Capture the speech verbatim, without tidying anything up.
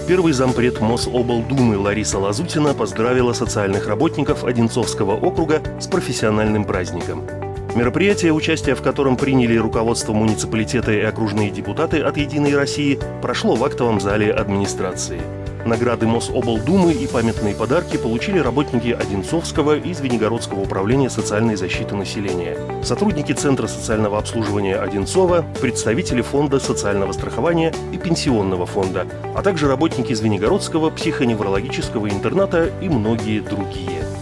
Первый зампред Мособлдумы Лариса Лазутина поздравила социальных работников Одинцовского округа с профессиональным праздником. Мероприятие, участие в котором приняли руководство муниципалитета и окружные депутаты от «Единой России», прошло в актовом зале администрации. Награды Мособлдумы и памятные подарки получили работники Одинцовского и Звенигородского управления социальной защиты населения, сотрудники Центра социального обслуживания Одинцова, представители Фонда социального страхования и Пенсионного фонда, а также работники Звенигородского психоневрологического интерната и многие другие.